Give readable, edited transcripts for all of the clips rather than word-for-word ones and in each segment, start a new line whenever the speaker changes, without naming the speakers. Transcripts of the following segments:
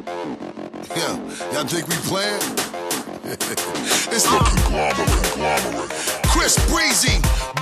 Yeah, y'all think we playing? It's the conglomerate. Chris Breezy,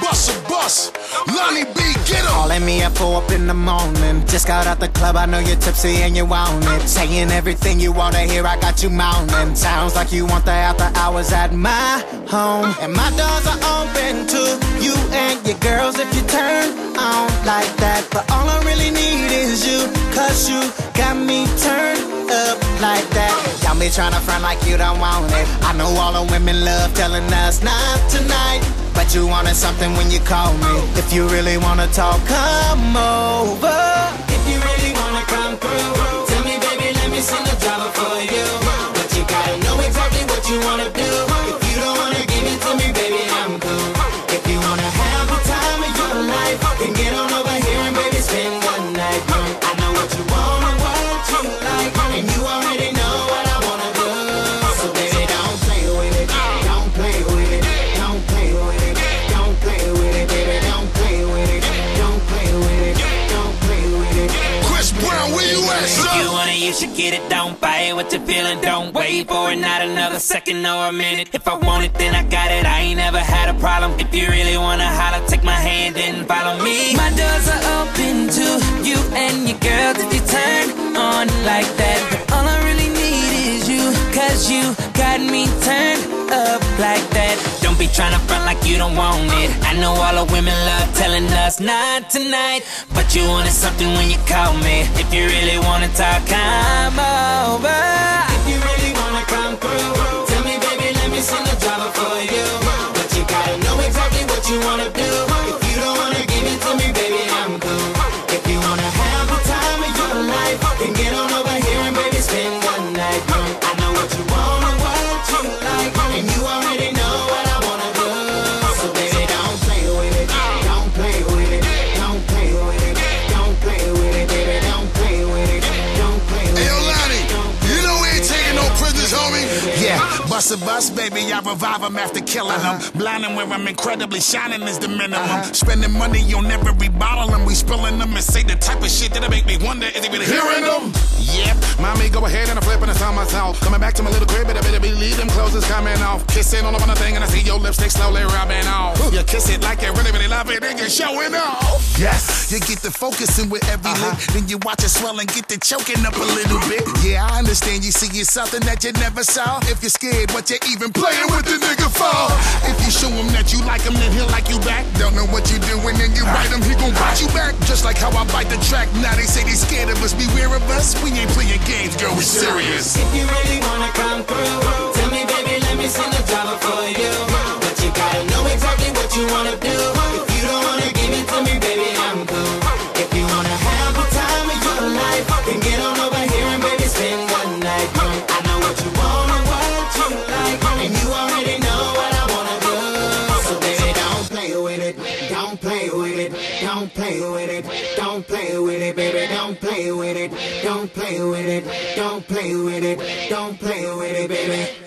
Bus, Lonnie B, get him!
Calling me at 4 up in the morning. Just got out the club, I know you're tipsy and you want it. Saying everything you wanna hear, I got you mounting. Sounds like you want the after hours at my home. And my doors are open to you and your girls if you turn on like that. But all I really need is you, cause you got me turned up like that. Y'all be tryna front like you don't want it. I know all the women love telling us not tonight, but you wanted something when you call me. If you really wanna talk, come over. If you really wanna come through, tell me, baby, let me sing the driver for you. But you gotta know exactly what you wanna do. If you don't wanna give it to me, baby, I'm cool. If you wanna have the time of your life, then get on over here and baby, spend the night. I know what you want and what you like, and you already know what I wanna do. So baby, don't play with it, don't play with it, don't play with it, don't play with it, baby, don't play with it, don't play with it, don't play with it.
Chris Brown, where you at, son?
If you want it, you should get it. Don't buy it, what you feeling, don't wait for it. Not another second or a minute. If I want it, then I got it. I ain't never had a problem. If you really wanna holler, take my hand and follow me. My doors are open to you and your girls if you turn on like that. But all I really need is you, cause you got me turned up like that. Don't be tryna front like you don't want it. I know all the women love telling us not tonight, but you wanted something when you call me. If you really wanna talk, come over. If you really wanna come through, tell me, baby, let me sing the driver for you. But you gotta know exactly what you wanna do. If you don't wanna give it to me, baby, I'm cool. If you wanna have the time of your life, then get on over here and baby, spend the night. I know what you want and what you like, and you already know what I wanna do. So baby, don't play with it, don't play with it, don't play with it, don't play with it, baby, don't play with it, don't play with it.
Hey, yo, Lonnie, you know we ain't taking no prisoners, homie.
Yeah, bust, baby, I revive them after killing them. Blinding where I'm incredibly shining is the minimum. Spending money on every bottle and we spilling them and say the type of shit that'll make me wonder, is he really hearing them? Yep, mommy, go ahead and I'm flipping this on myself. Coming back to my little crib, but I better believe them clothes is coming off. Kissing all over the thing and I see your lipstick slowly rubbing off. You kiss it like you really love it and you're showing off.
Yes, you get the focusing with every lick, then you watch it swell and get the choking up a little bit. Yeah, I understand you see it's something that you never saw. If you're scared, what you even playing with the nigga for? If you show him that you like him, then he'll like you back. Don't know what you doing, then you bite him, he gon' bite you back. Just like how I bite the track, now they say they scared of us. Beware of us, we ain't playing games, girl, we serious.
If you really wanna come through, tell me, baby, let me sing the driver for you. But you gotta know exactly what you wanna do. If you don't wanna give it to me, baby, I'm cool. If you wanna have the time of your life, then get on over here and baby, spend the night. I know what you want and what you like, and you already know what I wanna do. So baby, don't play with it, don't play with it, don't play with it, don't play with it, baby, don't play with it, don't play with it, don't play with it, don't play with it, baby.